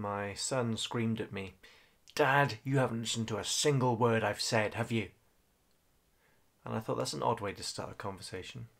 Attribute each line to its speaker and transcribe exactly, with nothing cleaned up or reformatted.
Speaker 1: my son screamed at me, "Dad, you haven't listened to a single word I've said, have you?" And I thought that's an odd way to start a conversation.